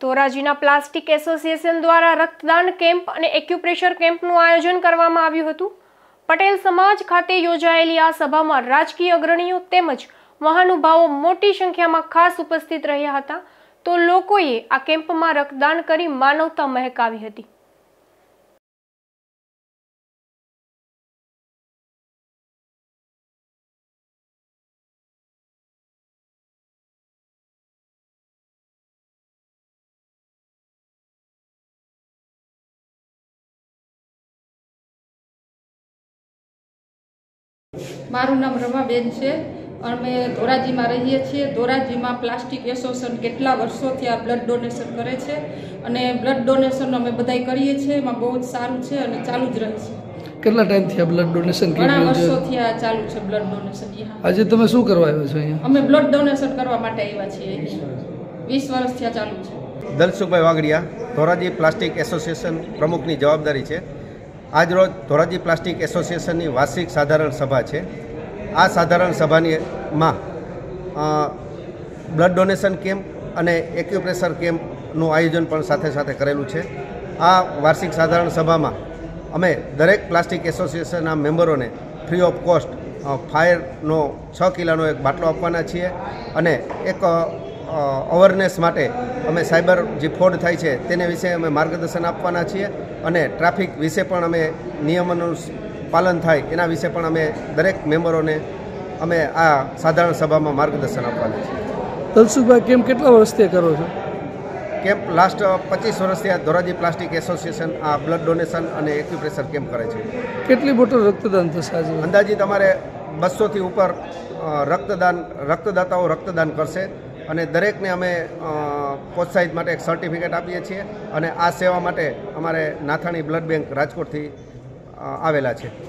ધોરાજીના plastic association દ્વારા રક્તદાન camp અને એક્યુપ્રેશર કેમ્પનું આયોજન કરવામાં આવ્યું હતું। પટેલ સમાજ ખાતે યોજાયેલી આ સભામાં રાજકીય અગ્રણીઓ તેમજ મહાનુભાવો મોટી સંખ્યામાં ખાસ ઉપસ્થિત રહ્યા હતા। તો લોકોએ આ કેમ્પમાં રક્તદાન કરી માનવતા મહેકાવી હતી। મારું નામ રમાબેન છે। અમે ધોરાજીમાં રહીએ છીએ। ધોરાજીમાં પ્લાસ્ટિક એસોસિએશન કેટલા વર્ષોથી આ બ્લડ ડોનેશન કરે છે અને બ્લડ ડોનેશન અમે બધાય કરીએ છીએ। એમાં બહુ જ સારું છે અને ચાલુ જ રહે છે। કેટલા ટાઈમથી આ બ્લડ ડોનેશન ઘણા વર્ષોથી આ ચાલુ છે બ્લડ ડોનેશન। આજે તમે શું કરવા આવ્યા છો અહીંયા? અમે બ્લડ ડોનેશન કરવા માટે આવ્યા છીએ। 20 વર્ષથી આ ચાલુ છે। દલસુખભાઈ વાગડિયા, ધોરાજી પ્લાસ્ટિક એસોસિએશન પ્રમુખની જવાબદારી છે। આજરોજ ધોરાજી પ્લાસ્ટિક એસોસિએશનની વાર્ષિક સાધારણ સભા છે। આ સાધારણ સભામાં બ્લડ ડોનેશન કેમ્પ અને એક્યુપ્રેશર કેમ્પનું આયોજન પણ સાથે સાથે કરેલું છે। આ વાર્ષિક સાધારણ સભામાં અમે દરેક પ્લાસ્ટિક એસોસિએશનના મેમ્બરોને ફ્રી ઓફ કોસ્ટ ફાયરનો 6 કિલોનો એક બાટલો આપવાના છીએ અને એક અવેરનેસ માટે અમે સાયબર જે ફ્રોડ થાય છે તેને વિશે અમે માર્ગદર્શન આપવાના છીએ અને ટ્રાફિક વિશે પણ અમે નિયમોનું પાલન થાય એના વિશે પણ અમે દરેક મેમ્બરોને અમે આ સાધારણ સભામાં માર્ગદર્શન આપવાના છીએ। દલસુખભાઈ, કેમ કેટલા વર્ષથી કરો છો? કેમ્પ લાસ્ટ 25 વર્ષથી આ ધોરાજી પ્લાસ્ટિક એસોસિએશન આ બ્લડ ડોનેશન અને એક્યુપ્રેશર કેમ્પ કરે છે। કેટલી બોટલ રક્તદાન થશે આજે? અંદાજિત અમારે 200થી ઉપર રક્તદાતાઓ રક્તદાન કરશે અને દરેકને અમે પ્રોત્સાહિત માટે એક સર્ટિફિકેટ આપીએ છીએ અને આ સેવા માટે અમારે નાથાણી બ્લડ બેંક રાજકોટથી આવેલા છે।